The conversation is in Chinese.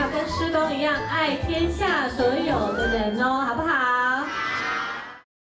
要跟师公一样爱天下所有的人哦，好不好？